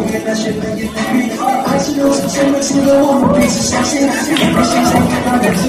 面那些的言语，爱情都是真的，值得我们彼此相信。每个现在看到的自